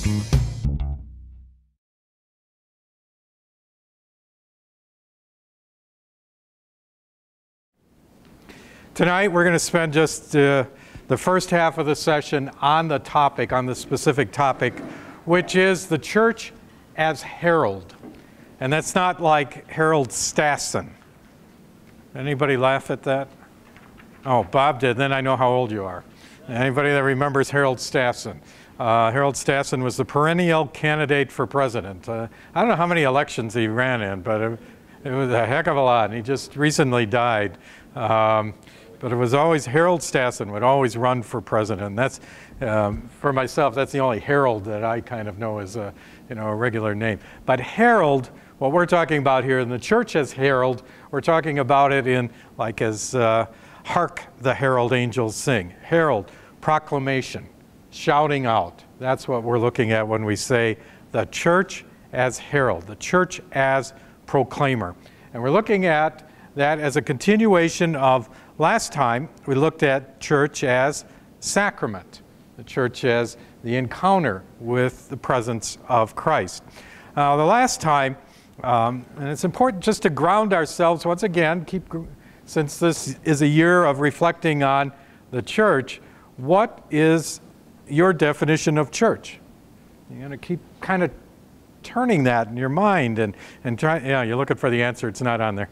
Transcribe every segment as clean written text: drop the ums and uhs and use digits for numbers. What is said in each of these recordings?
Tonight we're going to spend just the first half of the session on the topic, on the specific topic, which is the church as herald. And that's not like Harold Stassen. Anybody laugh at that? Oh, Bob did. Then I know how old you are. Anybody that remembers Harold Stassen? Harold Stassen was the perennial candidate for president. I don't know how many elections he ran in, but it was a heck of a lot. And he just recently died. But it was always Harold Stassen would always run for president. That's for myself. That's the only Harold that I kind of know as a regular name. But herald, what we're talking about here in the church as herald, we're talking about it in like as hark the herald angels sing. Herald, proclamation, shouting out. That's what we're looking at when we say the church as herald, the church as proclaimer. And we're looking at that as a continuation of last time. We looked at church as sacrament, the church as the encounter with the presence of Christ. The last time, and it's important just to ground ourselves once again, since this is a year of reflecting on the church, what is your definition of church? You're going to keep kind of turning that in your mind and try. Yeah, you're looking for the answer. It's not on there.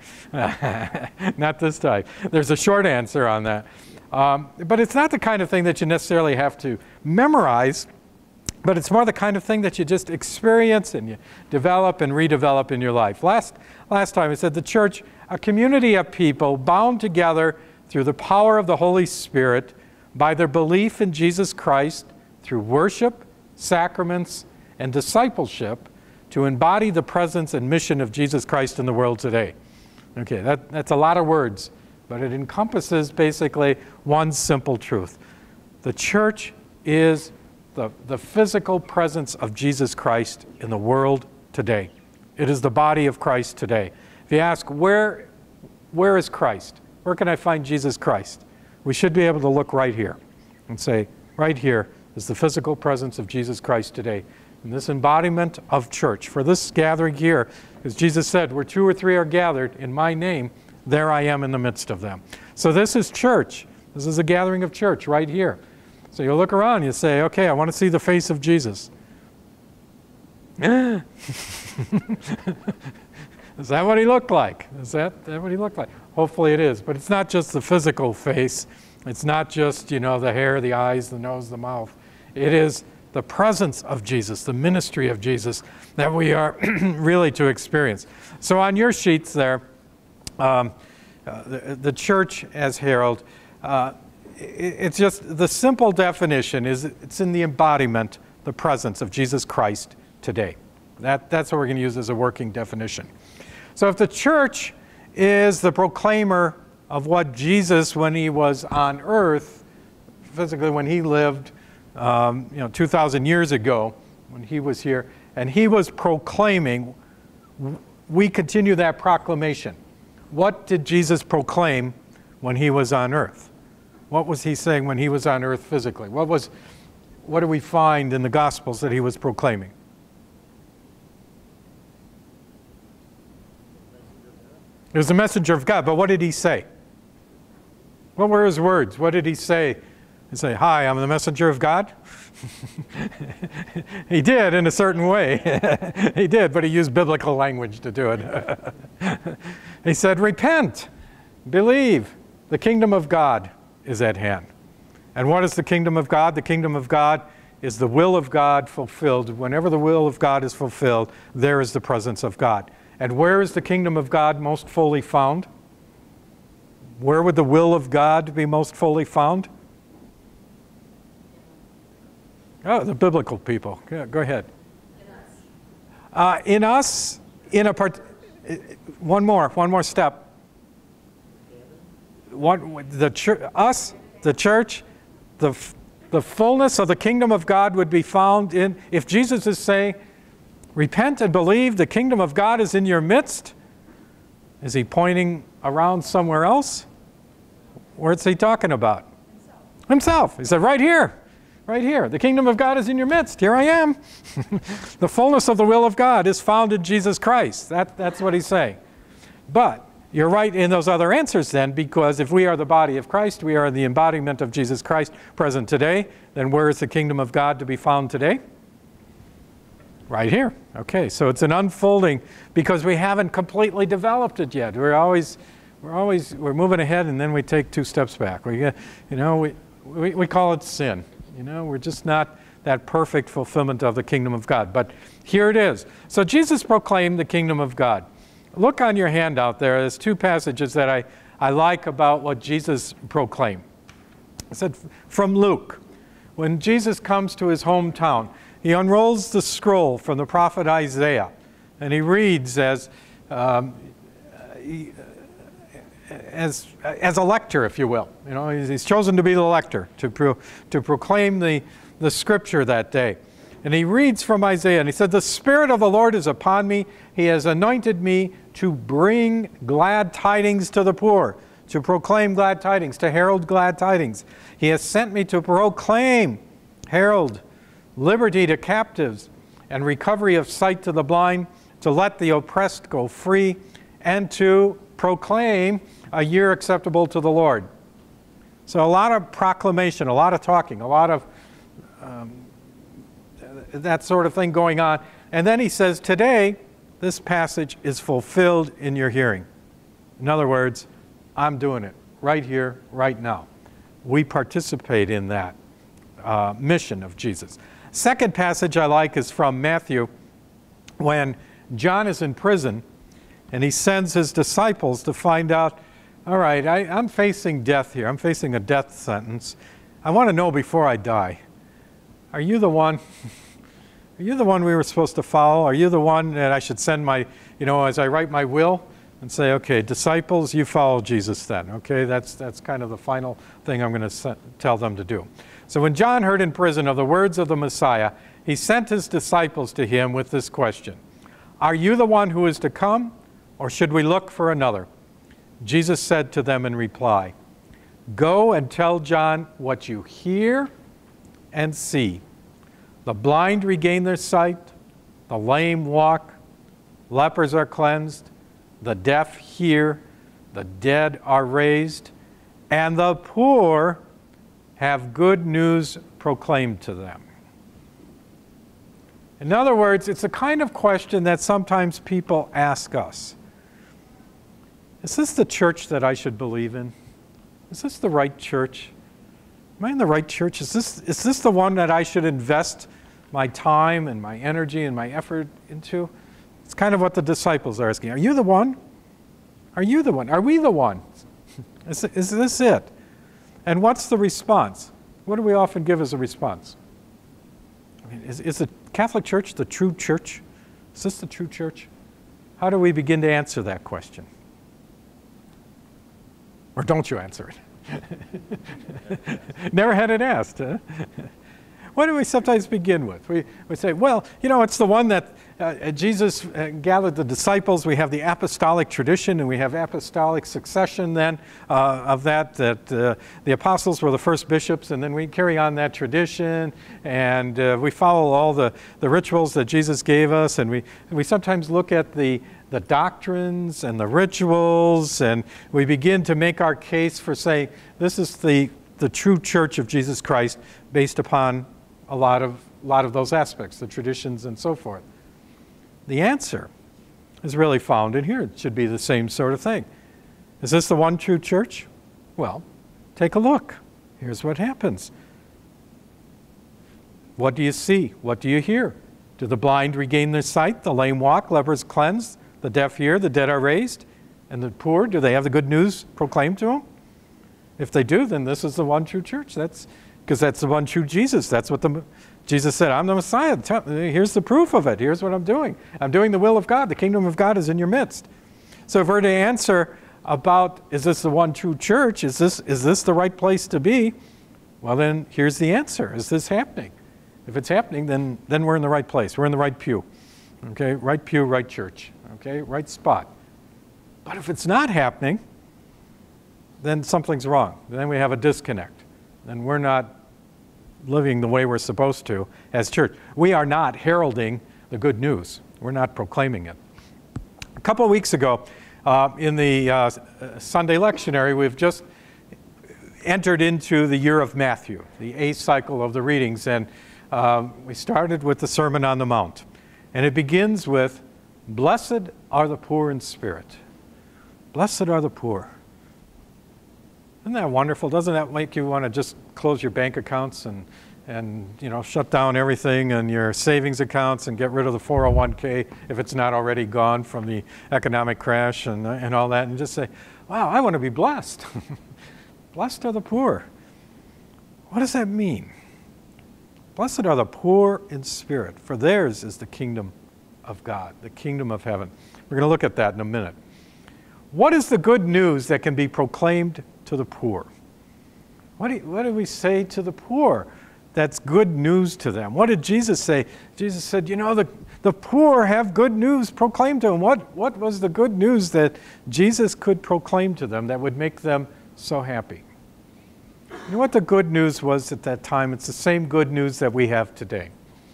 Not this time. There's a short answer on that. But it's not the kind of thing that you necessarily have to memorize, but it's more the kind of thing that you just experience and you develop and redevelop in your life. Last time I said the church, a community of people bound together through the power of the Holy Spirit by their belief in Jesus Christ through worship, sacraments, and discipleship to embody the presence and mission of Jesus Christ in the world today. Okay, that's a lot of words, but it encompasses basically one simple truth. The church is the physical presence of Jesus Christ in the world today. It is the body of Christ today. If you ask, where is Christ? Where can I find Jesus Christ? We should be able to look right here and say, right here is the physical presence of Jesus Christ today. And this embodiment of church, for this gathering here, as Jesus said, where 2 or 3 are gathered in my name, there I am in the midst of them. So this is church. This is a gathering of church right here. So you look around, you say, okay, I want to see the face of Jesus. Is that what he looked like? Is that what he looked like? Hopefully it is, but it's not just the physical face. It's not just, the hair, the eyes, the nose, the mouth. It is the presence of Jesus, the ministry of Jesus that we are really to experience. So on your sheets there, the church as herald, it's just the simple definition is it's in the embodiment, the presence of Jesus Christ today. That's what we're going to use as a working definition. So if the church is the proclaimer of what Jesus, when he was on earth, physically when he lived 2,000 years ago, when he was here, and he was proclaiming, we continue that proclamation. What did Jesus proclaim when he was on earth? What was he saying when he was on earth physically? What do we find in the Gospels that he was proclaiming? He was the messenger of God, but what did he say? What were his words? What did he say? He say, hi, I'm the messenger of God? He did in a certain way. He did, but he used biblical language to do it. He said, repent, believe, the kingdom of God is at hand. And what is the kingdom of God? The kingdom of God is the will of God fulfilled. Whenever the will of God is fulfilled, there is the presence of God. And where is the kingdom of God most fully found? Where would the will of God be most fully found? Oh, the biblical people. Yeah, go ahead. In us, in a part. One more step. The church, the fullness of the kingdom of God would be found in. If Jesus is saying, repent and believe, the kingdom of God is in your midst. Is he pointing around somewhere else? What's he talking about? Himself. He said, right here. Right here. The kingdom of God is in your midst. Here I am. The fullness of the will of God is found in Jesus Christ. That's what he's saying. But you're right in those other answers then, because if we are the body of Christ, we are the embodiment of Jesus Christ present today, then where is the kingdom of God to be found today? Right here. Okay, so it's an unfolding because we haven't completely developed it yet. We're moving ahead and then we take 2 steps back. We call it sin. We're just not that perfect fulfillment of the kingdom of God. But here it is. So Jesus proclaimed the kingdom of God. Look on your handout there. There's 2 passages that I like about what Jesus proclaimed. It said from Luke, when Jesus comes to his hometown, he unrolls the scroll from the prophet Isaiah, and he reads as a lector, if you will. He's chosen to be the lector, to proclaim the scripture that day. And he reads from Isaiah, and he said, "The Spirit of the Lord is upon me. He has anointed me to bring glad tidings to the poor," to proclaim glad tidings, to herald glad tidings. "He has sent me to proclaim, herald, liberty to captives, and recovery of sight to the blind, to let the oppressed go free, and to proclaim a year acceptable to the Lord." So a lot of proclamation, a lot of talking, a lot of that sort of thing going on. And then he says, today, this passage is fulfilled in your hearing. In other words, I'm doing it right here, right now. We participate in that mission of Jesus. Second passage I like is from Matthew, when John is in prison and he sends his disciples to find out, all right, I'm facing death here. I'm facing a death sentence. I want to know before I die, are you the one? Are you the one we were supposed to follow? Are you the one that I should send my, as I write my will and say, okay, disciples, you follow Jesus then. Okay, that's kind of the final thing I'm going to tell them to do. So when John heard in prison of the words of the Messiah, he sent his disciples to him with this question: "Are you the one who is to come, or should we look for another?" Jesus said to them in reply, "Go and tell John what you hear and see. The blind regain their sight, the lame walk, lepers are cleansed, the deaf hear, the dead are raised, and the poor have good news proclaimed to them." In other words, it's a kind of question that sometimes people ask us. Is this the church that I should believe in? Is this the right church? Am I in the right church? Is this the one that I should invest my time and my energy and my effort into? It's kind of what the disciples are asking. Are you the one? Are you the one? Are we the one? Is this it? And what's the response? What do we often give as a response? I mean, is the Catholic Church the true church? Is this the true church? How do we begin to answer that question? Or don't you answer it? Never had it asked, huh? What do we sometimes begin with? We say, well, it's the one that Jesus gathered the disciples. We have the apostolic tradition, and we have apostolic succession then of that the apostles were the first bishops, and then we carry on that tradition, and we follow all the rituals that Jesus gave us, and we sometimes look at the doctrines and the rituals, and we begin to make our case for saying this is the true church of Jesus Christ based upon a lot of those aspects, the traditions and so forth. The answer is really found in here. It should be the same sort of thing. Is this the one true church? Well, take a look. Here's what happens. What do you see? What do you hear? Do the blind regain their sight? The lame walk? Lepers cleansed? The deaf hear? The dead are raised? And the poor, do they have the good news proclaimed to them? If they do, then this is the one true church. Because that's the one true Jesus. That's what Jesus said, I'm the Messiah. Here's the proof of it. Here's what I'm doing. I'm doing the will of God. The kingdom of God is in your midst. So if we're to answer about, is this the one true church? Is this the right place to be? Well, then here's the answer. Is this happening? If it's happening, then we're in the right place. We're in the right pew. Okay, right pew, right church. Okay, right spot. But if it's not happening, then something's wrong. Then we have a disconnect. Then we're not living the way we're supposed to as church. We are not heralding the good news. We're not proclaiming it. A couple of weeks ago, in the Sunday lectionary, we've just entered into the year of Matthew, the 8th cycle of the readings, and we started with the Sermon on the Mount. And it begins with, "Blessed are the poor in spirit." Blessed are the poor. Isn't that wonderful? Doesn't that make you want to just close your bank accounts and shut down everything and your savings accounts and get rid of the 401k if it's not already gone from the economic crash and all that, and just say, wow, I want to be blessed. Blessed are the poor. What does that mean? Blessed are the poor in spirit, for theirs is the kingdom of God, the kingdom of heaven. We're going to look at that in a minute. What is the good news that can be proclaimed to the poor? What do we say to the poor that's good news to them? What did Jesus say? Jesus said, the poor have good news proclaimed to them. What was the good news that Jesus could proclaim to them that would make them so happy? You know what the good news was at that time? It's the same good news that we have today.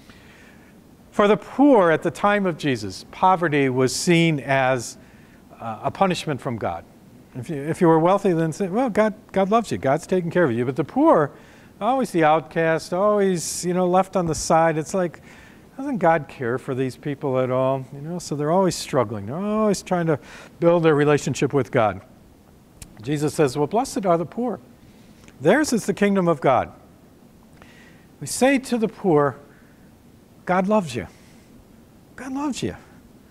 For the poor at the time of Jesus, poverty was seen as a punishment from God. If you were wealthy, then say, well, God loves you. God's taking care of you. But the poor, always the outcast, always, left on the side. It's like, doesn't God care for these people at all? So they're always struggling. They're always trying to build their relationship with God. Jesus says, well, blessed are the poor. Theirs is the kingdom of God. We say to the poor, God loves you. God loves you.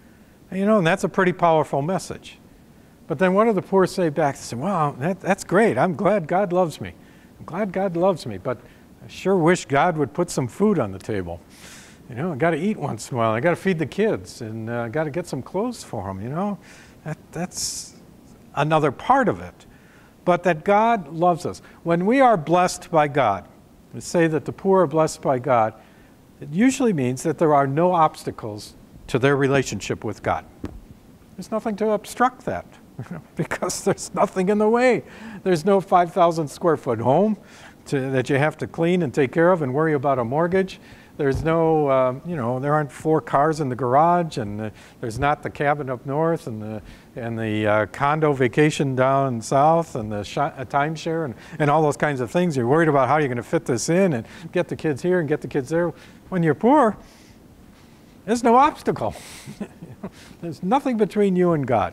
And that's a pretty powerful message. But then what do the poor say back? They say, wow, that's great. I'm glad God loves me. I'm glad God loves me, but I sure wish God would put some food on the table. I got to eat once in a while. I got to feed the kids, and I got to get some clothes for them. That's another part of it. But that God loves us. When we are blessed by God, we say that the poor are blessed by God, it usually means that there are no obstacles to their relationship with God. There's nothing to obstruct that. Because there's nothing in the way. There's no 5,000 square foot home that you have to clean and take care of and worry about a mortgage. There's no, there aren't 4 cars in the garage, and there's not the cabin up north and the condo vacation down south and the timeshare and all those kinds of things. You're worried about how you're going to fit this in and get the kids here and get the kids there. When you're poor, there's no obstacle. There's nothing between you and God.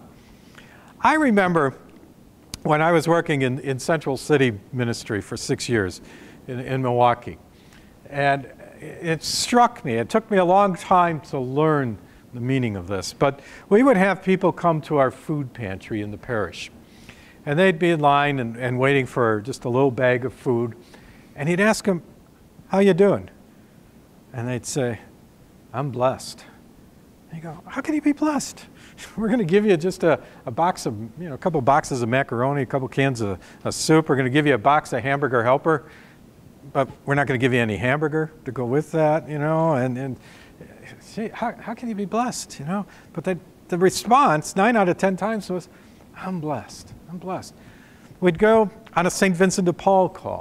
I remember when I was working in Central City ministry for 6 years in Milwaukee, and it struck me. It took me a long time to learn the meaning of this, but we would have people come to our food pantry in the parish, and they'd be in line and waiting for just a little bag of food, and he'd ask them, how you doing? And they'd say, I'm blessed. And you go, how can you be blessed? We're going to give you just a box of, a couple boxes of macaroni, a couple cans of soup. We're going to give you a box of hamburger helper, but we're not going to give you any hamburger to go with that, and see, how can you be blessed, But the response, 9 out of 10 times was, I'm blessed, I'm blessed. We'd go on a St. Vincent de Paul call,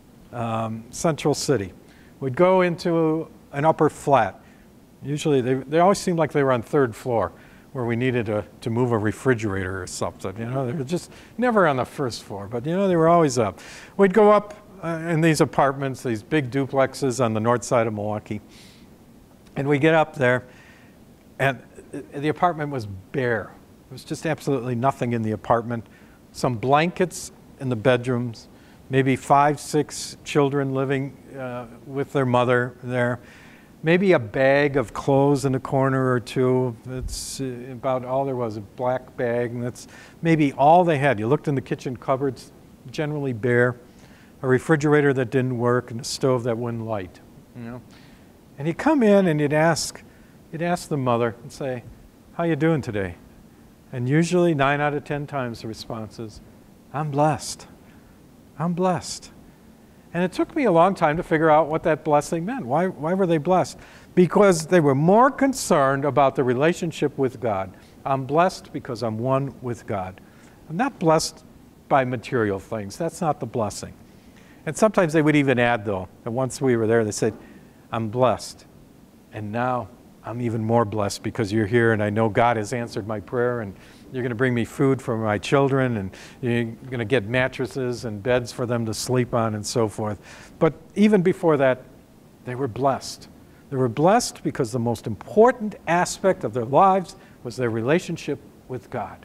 Central City. We'd go into an upper flat. Usually they always seemed like they were on 3rd floor, where we needed to move a refrigerator or something. They were just never on the 1st floor, but they were always up. We'd go up in these apartments, these big duplexes on the north side of Milwaukee, and we get up there, and the apartment was bare. There was just absolutely nothing in the apartment. Some blankets in the bedrooms, maybe 5, 6 children living with their mother there. Maybe a bag of clothes in a corner or two. That's about all there was, a black bag, and that's maybe all they had. You looked in the kitchen cupboards, generally bare, a refrigerator that didn't work, and a stove that wouldn't light. And he'd come in and he'd ask the mother and say, how you doing today? And usually 9 out of 10 times the response is, I'm blessed. I'm blessed. And it took me a long time to figure out what that blessing meant. Why were they blessed? Because they were more concerned about the relationship with God. I'm blessed because I'm one with God. I'm not blessed by material things. That's not the blessing. And sometimes they would even add, though, that once we were there, they said, I'm blessed. And now I'm even more blessed because you're here and I know God has answered my prayer and you're going to bring me food for my children and you're going to get mattresses and beds for them to sleep on and so forth. But even before that, they were blessed. They were blessed because the most important aspect of their lives was their relationship with God.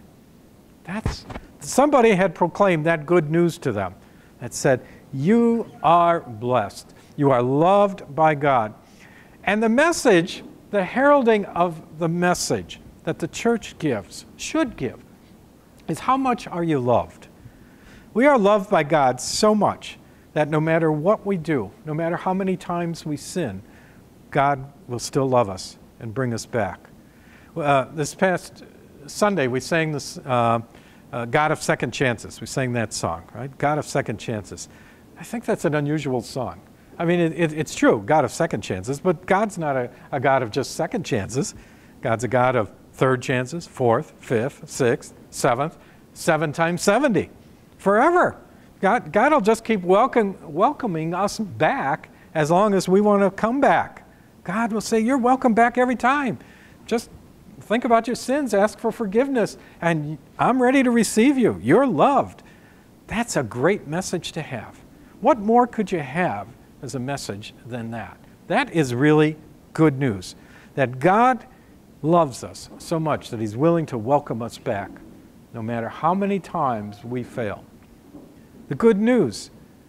Somebody had proclaimed that good news to them that said, you are blessed. You are loved by God. And the message, the heralding of the message that the church should give, is how much are you loved? We are loved by God so much that no matter what we do, no matter how many times we sin, God will still love us and bring us back. This past Sunday, we sang this God of Second Chances. We sang that song, right? God of Second Chances. I think that's an unusual song. I mean, it's true, God of second chances, but God's not a God of just second chances. God's a God of third chances, fourth, fifth, sixth, seventh, 7 times 70, forever. God will just keep welcoming us back as long as we want to come back. God will say, you're welcome back every time. Just think about your sins, ask for forgiveness, and I'm ready to receive you. You're loved. That's a great message to have. What more could you have as a message than that? That is really good news, that God loves us so much that he's willing to welcome us back, no matter how many times we fail. The good news,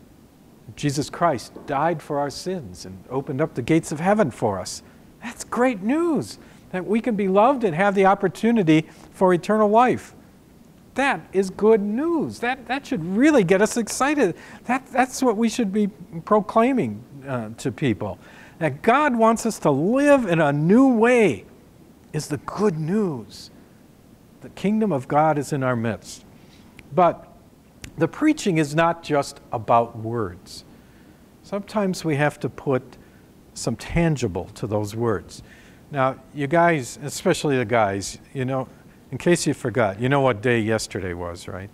Jesus Christ died for our sins and opened up the gates of heaven for us. That's great news, that we can be loved and have the opportunity for eternal life. That is good news. That should really get us excited. That's what we should be proclaiming to people. That God wants us to live in a new way is the good news. The kingdom of God is in our midst. But the preaching is not just about words. Sometimes we have to put some tangible to those words. Now, you guys, especially the guys, you know, in case you forgot, you know what day yesterday was, right?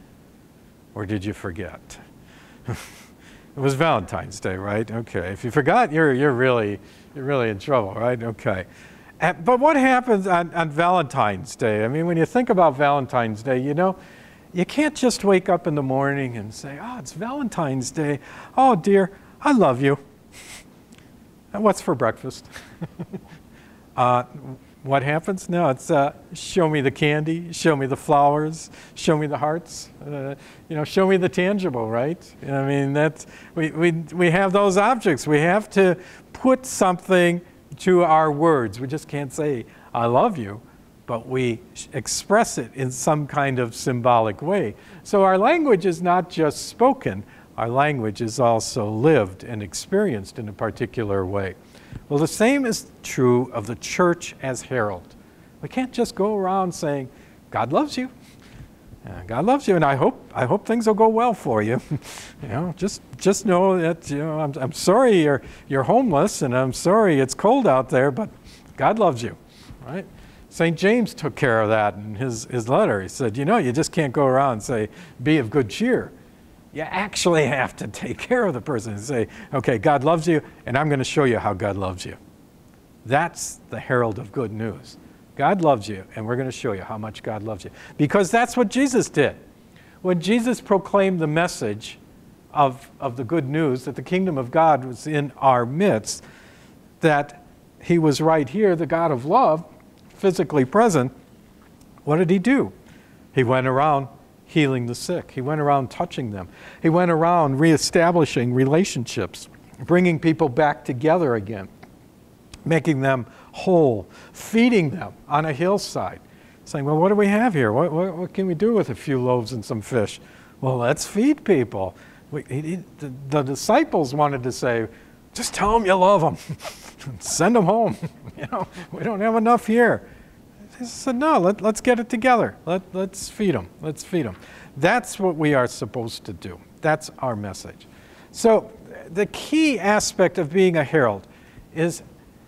Or did you forget? It was Valentine's Day, right? Okay. If you forgot, you're really in trouble, right? Okay. But what happens on Valentine's Day? I mean, when you think about Valentine's Day, you know, you can't just wake up in the morning and say, oh, it's Valentine's Day. Oh, dear, I love you. And what's for breakfast? What happens? No, it's show me the candy, show me the flowers, show me the hearts, show me the tangible, right? I mean, that's we have those objects. We have to put something to our words. We just can't say, I love you, but we express it in some kind of symbolic way. So our language is not just spoken, our language is also lived and experienced in a particular way. Well, the same is true of the church as herald. We can't just go around saying, God loves you. God loves you, and I hope things will go well for you. Just know that I'm sorry you're homeless, and I'm sorry it's cold out there, but God loves you, right? St. James took care of that in his letter. He said, you just can't go around and say, be of good cheer. You actually have to take care of the person and say, okay, God loves you, and I'm going to show you how God loves you. That's the herald of good news. God loves you, and we're going to show you how much God loves you. Because that's what Jesus did. When Jesus proclaimed the message of the good news, that the kingdom of God was in our midst, that he was right here, the God of love, physically present, what did he do? He went around healing the sick. He went around touching them. He went around reestablishing relationships, bringing people back together again, making them whole, feeding them on a hillside, saying, well, what do we have here? What can we do with a few loaves and some fish? Well, let's feed people. The disciples wanted to say, just tell them you love them. Send them home. We don't have enough here. He said, no, let's get it together. Let's feed them. Let's feed them. That's what we are supposed to do. That's our message. So the key aspect of being a herald is,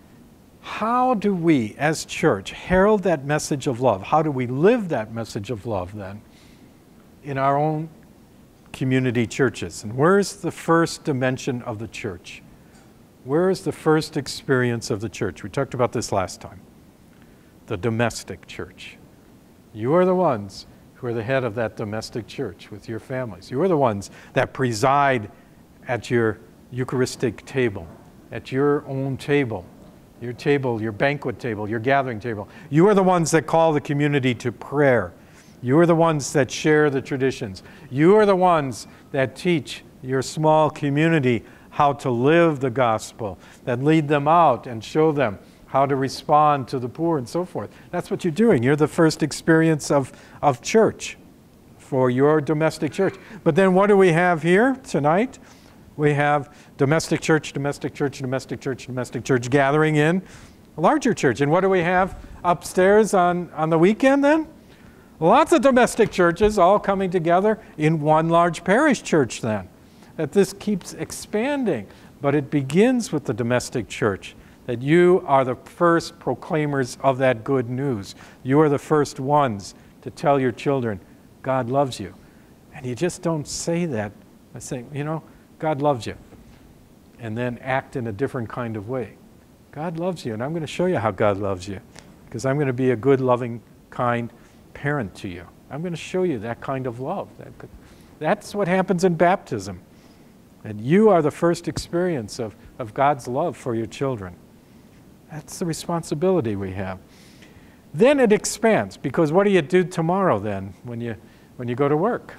how do we as church herald that message of love? How do we live that message of love then in our own community churches. And where's the first dimension of the church? Where is the first experience of the church? We talked about this last time. The domestic church. You are the ones who are the head of that domestic church with your families. You are the ones that preside at your Eucharistic table, at your own table, your banquet table, your gathering table. You are the ones that call the community to prayer. You are the ones that share the traditions. You are the ones that teach your small community how to live the gospel, that lead them out and show them how to respond to the poor and so forth. That's what you're doing. You're the first experience of church for your domestic church. But then what do we have here tonight? We have domestic church, domestic church, domestic church, domestic church gathering in a larger church. And what do we have upstairs on the weekend then? Lots of domestic churches all coming together in one large parish church then. That this keeps expanding. But it begins with the domestic church. That you are the first proclaimers of that good news. You are the first ones to tell your children, God loves you. And you just don't say that by saying, God loves you. And then act in a different kind of way. God loves you, and I'm going to show you how God loves you. Because I'm going to be a good, loving, kind parent to you. I'm going to show you that kind of love. That's what happens in baptism. And you are the first experience of God's love for your children. That's the responsibility we have. Then it expands, because what do you do tomorrow then when you go to work?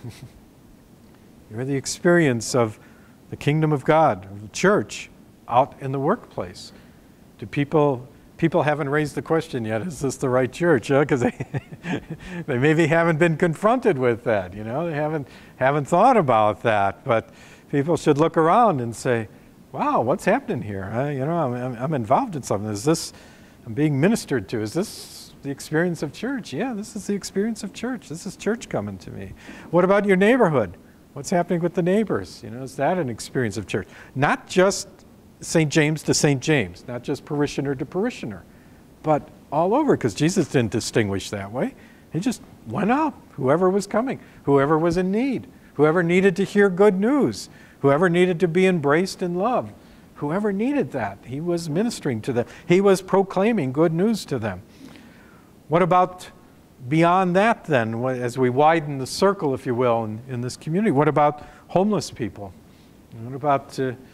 You're the experience of the kingdom of God, of the church, out in the workplace. Do people haven't raised the question yet, is this the right church? Because they maybe haven't been confronted with that. They haven't thought about that. But people should look around and say, wow, what's happening here? I'm involved in something. I'm being ministered to. Is this the experience of church? Yeah, this is the experience of church. This is church coming to me. What about your neighborhood? What's happening with the neighbors? Is that an experience of church? Not just St. James to St. James, not just parishioner to parishioner, but all over, because Jesus didn't distinguish that way. He just went out, whoever was coming, whoever was in need, whoever needed to hear good news, whoever needed to be embraced in love, whoever needed that, he was ministering to them. He was proclaiming good news to them. What about beyond that then, as we widen the circle, if you will, in this community? What about homeless people? What about,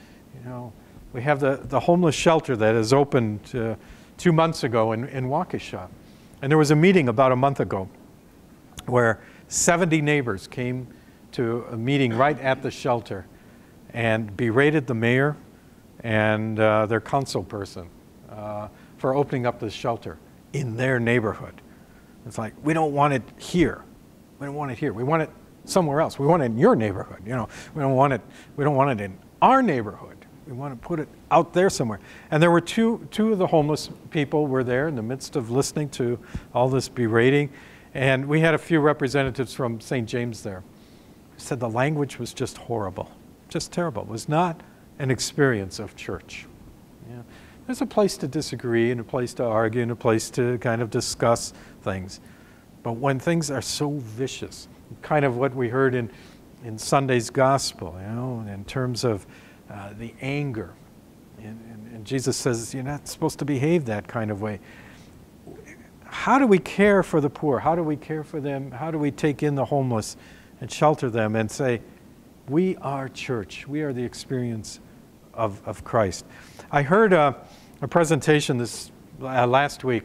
we have the homeless shelter that is opened 2 months ago in Waukesha. And there was a meeting about a month ago where 70 neighbors came to a meeting right at the shelter and berated the mayor and their council person for opening up the shelter in their neighborhood. It's like, we don't want it here. We don't want it here. We want it somewhere else. We want it in your neighborhood. We don't want it in our neighborhood. We want to put it out there somewhere. And there were two of the homeless people were there in the midst of listening to all this berating. And we had a few representatives from St. James there who said the language was just horrible, just terrible. It was not an experience of church. There's a place to disagree and a place to argue and a place to kind of discuss things. But when things are so vicious, kind of what we heard in Sunday's gospel, in terms of the anger. And Jesus says, you're not supposed to behave that kind of way. How do we care for the poor? How do we care for them? How do we take in the homeless and shelter them and say, we are church. We are the experience of Christ. I heard a presentation this last week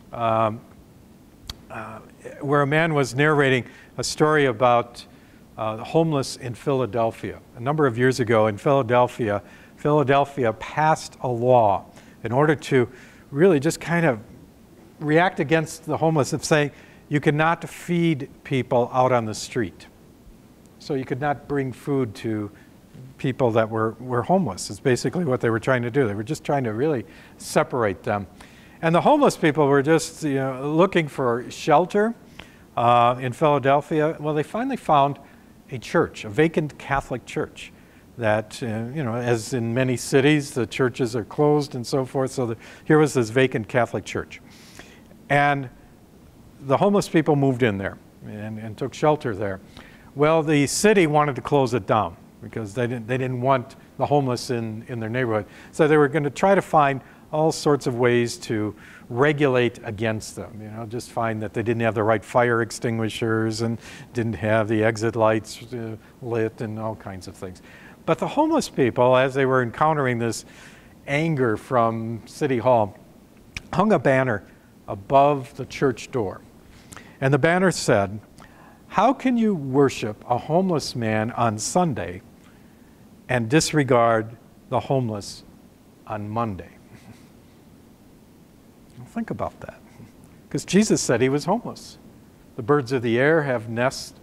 where a man was narrating a story about the homeless in Philadelphia. A number of years ago in Philadelphia passed a law in order to really just kind of react against the homeless of saying you cannot feed people out on the street. So you could not bring food to people that were homeless. It's basically what they were trying to do. They were just trying to really separate them. And the homeless people were just looking for shelter in Philadelphia. Well, they finally found a church, a vacant Catholic church that, as in many cities, the churches are closed and so forth. So here was this vacant Catholic church. And the homeless people moved in there and took shelter there. Well, the city wanted to close it down because they didn't want the homeless in their neighborhood. So they were going to try to find all sorts of ways to regulate against them. Just find that they didn't have the right fire extinguishers and didn't have the exit lights lit and all kinds of things. But the homeless people, as they were encountering this anger from City Hall, hung a banner above the church door. And the banner said, "How can you worship a homeless man on Sunday and disregard the homeless on Monday?" Think about that. Because Jesus said he was homeless. The birds of the air have nests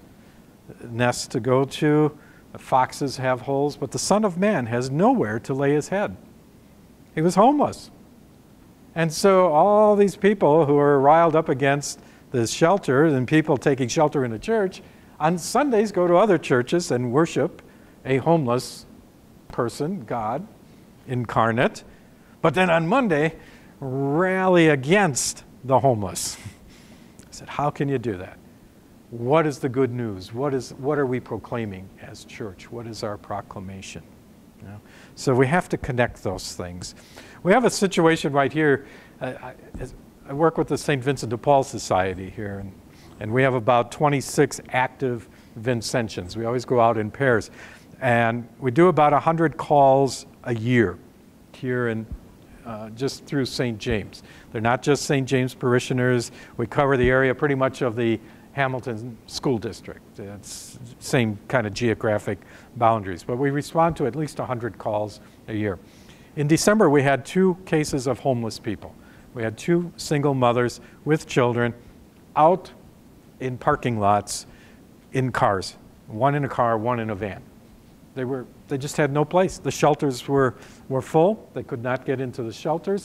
to go to. The foxes have holes, but the Son of Man has nowhere to lay his head. He was homeless. And so all these people who are riled up against this shelter and people taking shelter in a church, on Sundays go to other churches and worship a homeless person, God incarnate. But then on Monday, rally against the homeless. I said, how can you do that? What is the good news? What are we proclaiming as church? What is our proclamation? So we have to connect those things. We have a situation right here. I work with the St. Vincent de Paul Society here, and we have about 26 active Vincentians. We always go out in pairs. And we do about 100 calls a year here in just through St. James. They're not just St. James parishioners. We cover the area pretty much of the Hamilton School District. It's same kind of geographic boundaries, but we respond to at least 100 calls a year. In December, we had 2 cases of homeless people. We had 2 single mothers with children out in parking lots in cars, one in a car, one in a van. They just had no place. The shelters were full. They could not get into the shelters.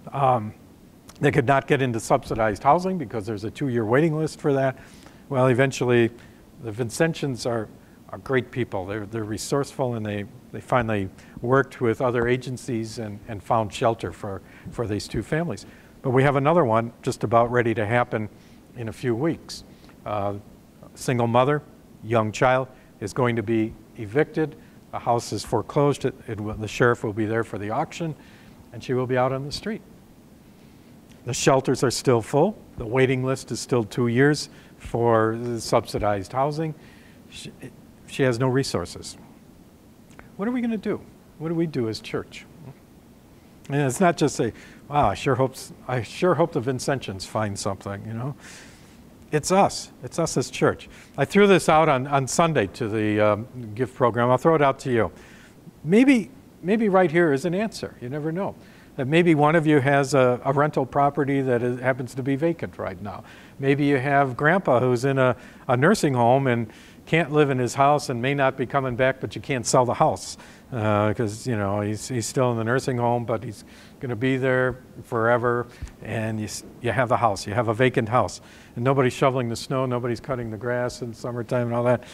They could not get into subsidized housing because there's a 2-year waiting list for that. Well, eventually, the Vincentians are great people. They're resourceful, and they finally worked with other agencies and found shelter for these 2 families. But we have another one just about ready to happen in a few weeks. Single mother, young child, is going to be evicted. The house is foreclosed. The sheriff will be there for the auction, and she will be out on the street. The shelters are still full. The waiting list is still 2 years for subsidized housing. She has no resources. What are we going to do? What do we do as church? And it's not just say, wow, I sure hope the Vincentians find something, It's us. It's us as church. I threw this out on Sunday to the gift program. I'll throw it out to you. Maybe right here is an answer. You never know. That maybe one of you has a rental property that happens to be vacant right now. Maybe you have grandpa who's in a nursing home and can't live in his house and may not be coming back, but you can't sell the house because he's still in the nursing home, but he's going to be there forever. And you have the house. You have a vacant house, and nobody's shoveling the snow, nobody's cutting the grass in summertime and all that.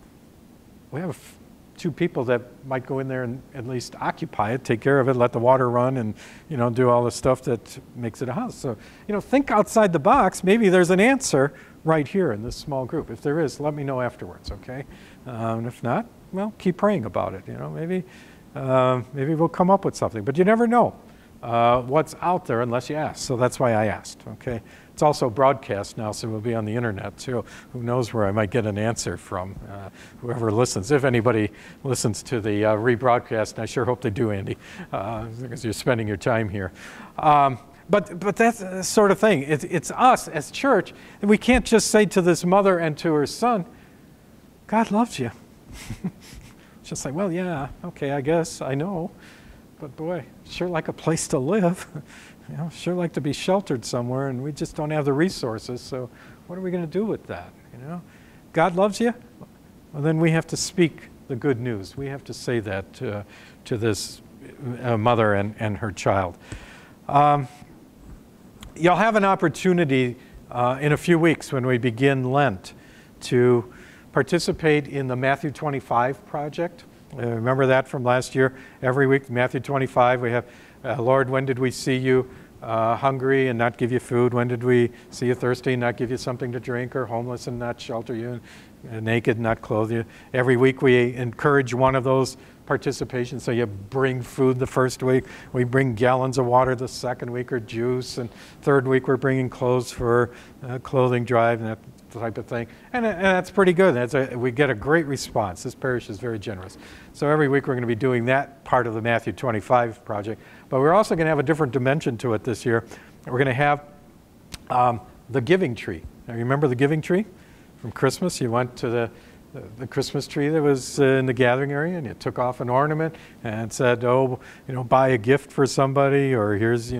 We have 2 people that might go in there and at least occupy it, take care of it, let the water run, and do all the stuff that makes it a house. So think outside the box. Maybe there's an answer right here in this small group. If there is, let me know afterwards, okay? And if not, well, keep praying about it. Maybe we'll come up with something. But you never know what's out there unless you ask. So that's why I asked, okay? It's also broadcast now, so we'll be on the internet too. Who knows where I might get an answer from, whoever listens. If anybody listens to the rebroadcast, and I sure hope they do, Andy, because you're spending your time here. But that's the sort of thing. It's us as church, and we can't just say to this mother and to her son, God loves you. It's just like, well, yeah, okay, I guess, I know. But boy, sure like a place to live. Sure like to be sheltered somewhere, and we just don't have the resources. So what are we going to do with that? God loves you? Well, then we have to speak the good news. We have to say that to this mother and her child. You'll have an opportunity in a few weeks when we begin Lent to participate in the Matthew 25 project. Remember that from last year? Every week, Matthew 25, we have, Lord, when did we see you? hungry and not give you food? When did we see you thirsty and not give you something to drink, or homeless and not shelter you, and naked and not clothe you? Every week we encourage one of those participations. So you bring food the first week, we bring gallons of water the second week, or juice, and third week we're bringing clothes for clothing drive and that type of thing. And that's pretty good. We get a great response. This parish is very generous. So every week we're going to be doing that part of the Matthew 25 project. But we're also going to have a different dimension to it this year. We're going to have the giving tree. Now, you remember the giving tree from Christmas? You went to the Christmas tree that was in the gathering area, and you took off an ornament and said, oh, buy a gift for somebody, or here's,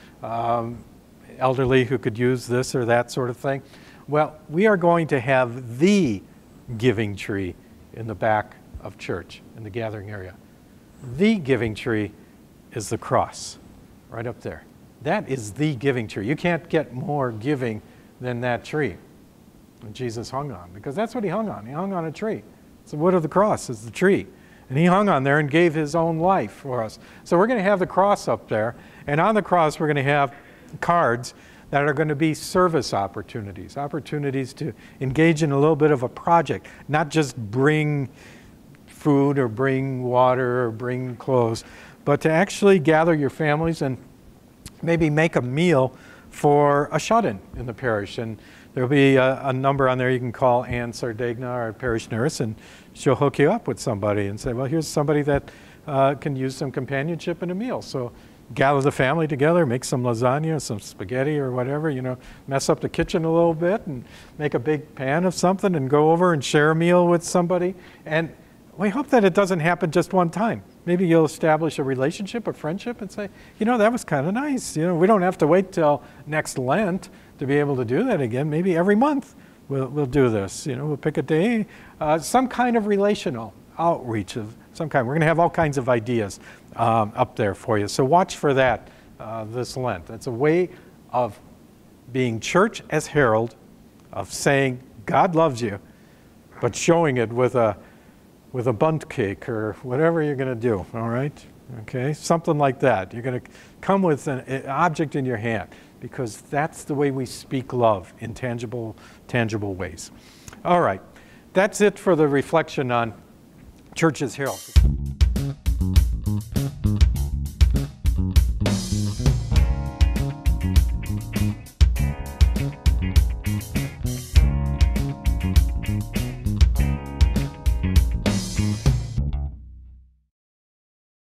elderly who could use this or that sort of thing. Well, we are going to have the giving tree in the back of church, in the gathering area. The giving tree is the cross, right up there. That is the giving tree. You can't get more giving than that tree that Jesus hung on, because that's what he hung on. He hung on a tree. It's the wood of the cross, is the tree. And he hung on there and gave his own life for us. So we're going to have the cross up there, and on the cross we're going to have cards that are going to be service opportunities to engage in a little bit of a project, not just bring food or bring water or bring clothes, but to actually gather your families and maybe make a meal for a shut-in in the parish. And there'll be a number on there you can call Ann Sardegna, our parish nurse, and she'll hook you up with somebody and say, well, here's somebody that can use some companionship in a meal. So gather the family together, make some lasagna, some spaghetti or whatever, mess up the kitchen a little bit and make a big pan of something and go over and share a meal with somebody. And we hope that it doesn't happen just one time. Maybe you'll establish a relationship, a friendship, and say, that was kind of nice. We don't have to wait till next Lent to be able to do that again. Maybe every month we'll do this. We'll pick a day, some kind of relational outreach of some kind. We're going to have all kinds of ideas up there for you. So watch for that this Lent. That's a way of being church as herald, of saying God loves you, but showing it with a bundt cake or whatever you're going to do, all right? Okay, something like that. You're going to come with an object in your hand, because that's the way we speak love in tangible ways. All right, that's it for the reflection on Church as Herald.